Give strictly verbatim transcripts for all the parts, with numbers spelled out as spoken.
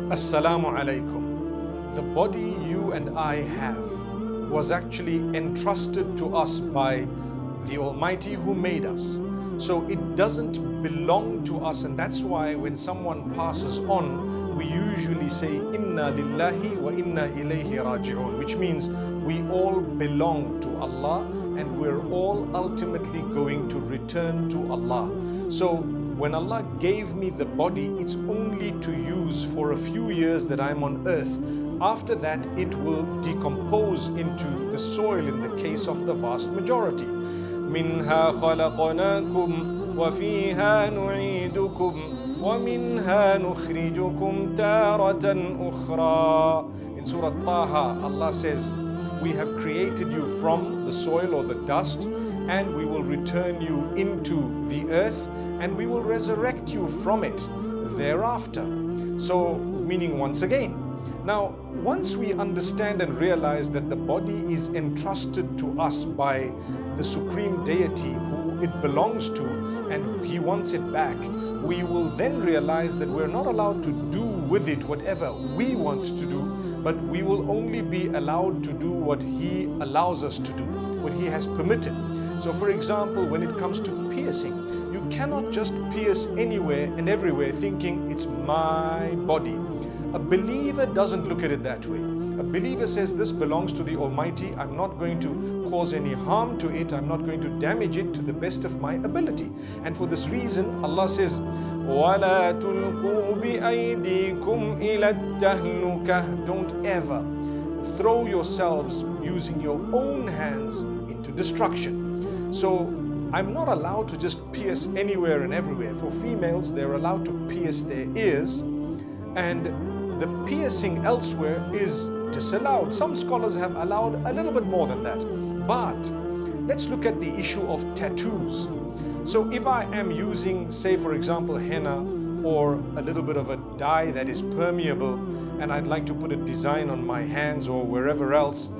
Assalamu alaikum. The body you and I have was actually entrusted to us by the Almighty who made us. So it doesn't belong to us, and that's why when someone passes on, we usually say Inna lillahi wa inna ilayhi raji'un, which means we all belong to Allah and we're all ultimately going to return to Allah. So when Allah gave me the body, it's only to use for a few years that I'm on earth. After that, it will decompose into the soil in the case of the vast majority. منها خلقناكم وفيها نعيدكم ومنها نخرجكم تارة أخرى. In Surah Taha, Allah says, we have created you from the soil or the dust, and we will return you into the earth, and we will resurrect you from it thereafter. So, meaning once again. Now, once we understand and realize that the body is entrusted to us by the Supreme Deity who it belongs to, and He wants it back, we will then realize that we're not allowed to do with it whatever we want to do, but we will only be allowed to do what He allows us to do, what He has permitted. So for example, when it comes to piercing, you cannot just pierce anywhere and everywhere thinking it's my body. A believer doesn't look at it that way. A believer says, this belongs to the Almighty. I'm not going to cause any harm to it. I'm not going to damage it to the best of my ability. And for this reason, Allah says, وَلَا تُلْقُوا بِأَيْدِيكُمْ إِلَى التَّهْلُكَةِ. Don't ever throw yourselves using your own hands into destruction. So I'm not allowed to just pierce anywhere and everywhere. For females, they're allowed to pierce their ears, and the piercing elsewhere is disallowed. Some scholars have allowed a little bit more than that. But let's look at the issue of tattoos. So if I am using, say for example, henna or a little bit of a dye that is permeable, and I'd like to put a design on my hands or wherever else,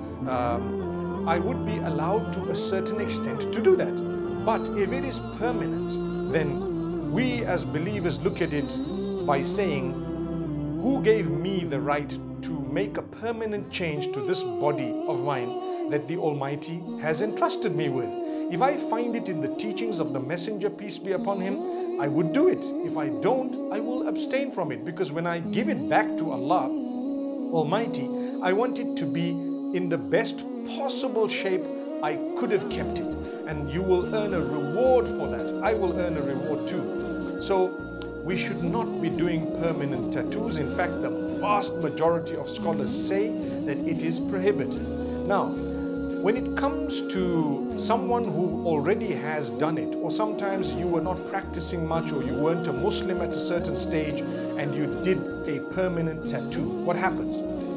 um, I would be allowed to a certain extent to do that. But if it is permanent, then we as believers look at it by saying, who gave me the right to make a permanent change to this body of mine that the Almighty has entrusted me with? If I find it in the teachings of the Messenger, peace be upon him, I would do it. If I don't, I will abstain from it, because when I give it back to Allah Almighty, I want it to be in the best possible shape I could have kept it. And you will earn a reward for that. I will earn a reward too. So we should not be doing permanent tattoos. In fact, the vast majority of scholars say that it is prohibited. Now, when it comes to someone who already has done it, or sometimes you were not practicing much, or you weren't a Muslim at a certain stage and you did a permanent tattoo, what happens?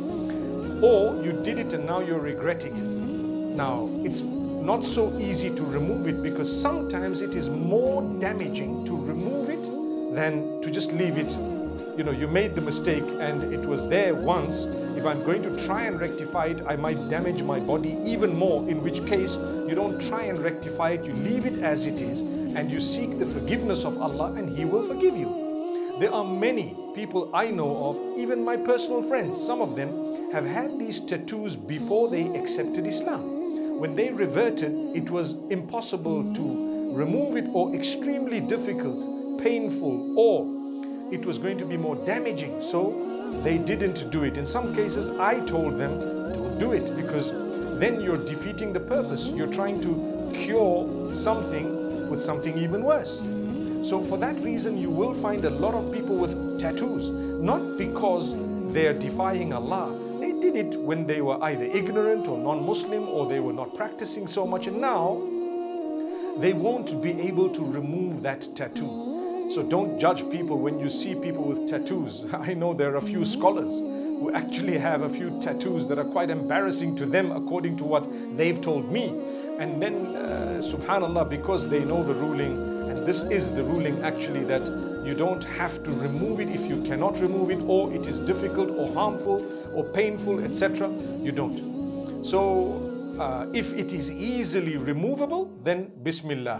Or you did it and now you're regretting it. Now, it's not so easy to remove it, because sometimes it is more damaging to remove it than to just leave it. You know, you made the mistake and it was there once. If I'm going to try and rectify it, I might damage my body even more, in which case you don't try and rectify it, you leave it as it is, and you seek the forgiveness of Allah, and He will forgive you. There are many people I know of, even my personal friends, some of them have had these tattoos before they accepted Islam. When they reverted, it was impossible to remove it, or extremely difficult, painful, or it was going to be more damaging, so they didn't do it. In some cases, I told them, don't do it, because then you're defeating the purpose. You're trying to cure something with something even worse. So for that reason, you will find a lot of people with tattoos, not because they're defying Allah. They did it when they were either ignorant or non-Muslim, or they were not practicing so much, and now they won't be able to remove that tattoo. So don't judge people when you see people with tattoos. I know there are a few scholars who actually have a few tattoos that are quite embarrassing to them according to what they've told me. And then, uh, subhanallah, because they know the ruling, and this is the ruling actually, that you don't have to remove it if you cannot remove it, or it is difficult or harmful or painful, et cetera. You don't. So uh, if it is easily removable, then Bismillah.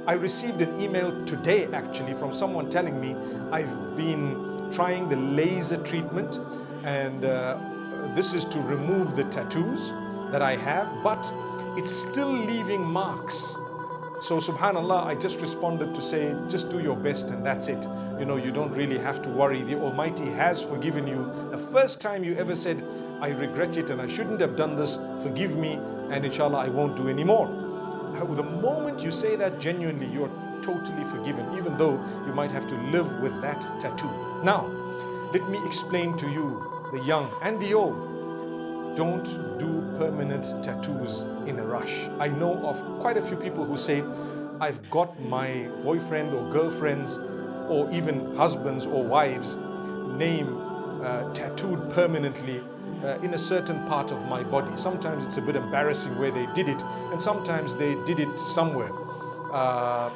I received an email today actually from someone telling me I've been trying the laser treatment, and uh, this is to remove the tattoos that I have, but it's still leaving marks. So subhanallah, I just responded to say, just do your best and that's it. You know, you don't really have to worry. The Almighty has forgiven you. The first time you ever said, I regret it and I shouldn't have done this, forgive me, and inshallah I won't do anymore. The moment you say that genuinely, you are totally forgiven, even though you might have to live with that tattoo. Now, let me explain to you, the young and the old, don't do permanent tattoos in a rush. I know of quite a few people who say, I've got my boyfriend or girlfriend's or even husbands or wives' name uh, tattooed permanently uh, in a certain part of my body. Sometimes it's a bit embarrassing where they did it, and sometimes they did it somewhere. Uh,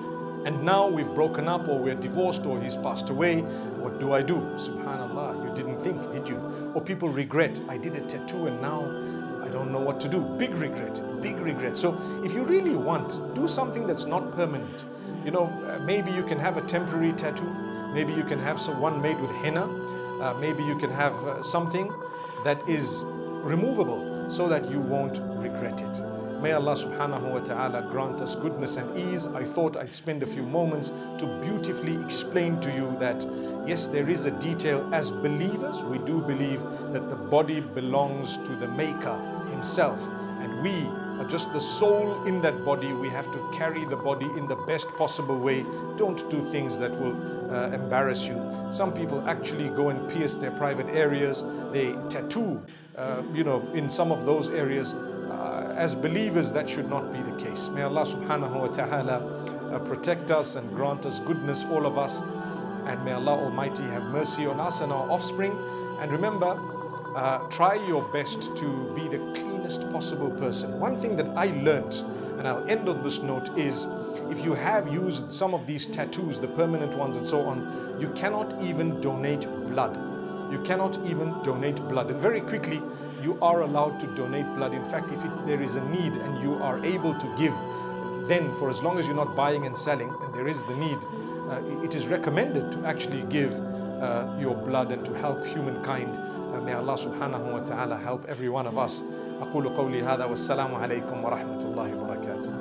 and now we've broken up, or we're divorced, or he's passed away. What do I do? Subhanallah, you didn't think, did you? Or people regret, I did a tattoo and now I don't know what to do. Big regret, big regret. So if you really want, do something that's not permanent. You know, uh, maybe you can have a temporary tattoo. Maybe you can have some, one made with henna. Uh, maybe you can have uh, something that is removable so that you won't regret it. May Allah subhanahu wa ta'ala grant us goodness and ease. I thought I'd spend a few moments to beautifully explain to you that yes, there is a detail. As believers, we do believe that the body belongs to the Maker Himself, and we are just the soul in that body. We have to carry the body in the best possible way. Don't do things that will uh, embarrass you. Some people actually go and pierce their private areas. They tattoo, uh, you know, in some of those areas. Uh, as believers, that should not be the case. May Allah subhanahu wa ta'ala uh, protect us and grant us goodness, all of us. And may Allah Almighty have mercy on us and our offspring. And remember, uh, try your best to be the cleanest possible person. One thing that I learnt, and I'll end on this note, is if you have used some of these tattoos, the permanent ones and so on, you cannot even donate blood. You cannot even donate blood. And very quickly, you are allowed to donate blood. In fact, if it, there is a need and you are able to give, then for as long as you're not buying and selling, and there is the need, uh, it is recommended to actually give uh, your blood and to help humankind. Uh, may Allah subhanahu wa ta'ala help every one of us. أقول قولي هذا والسلام عليكم ورحمة الله وبركاته.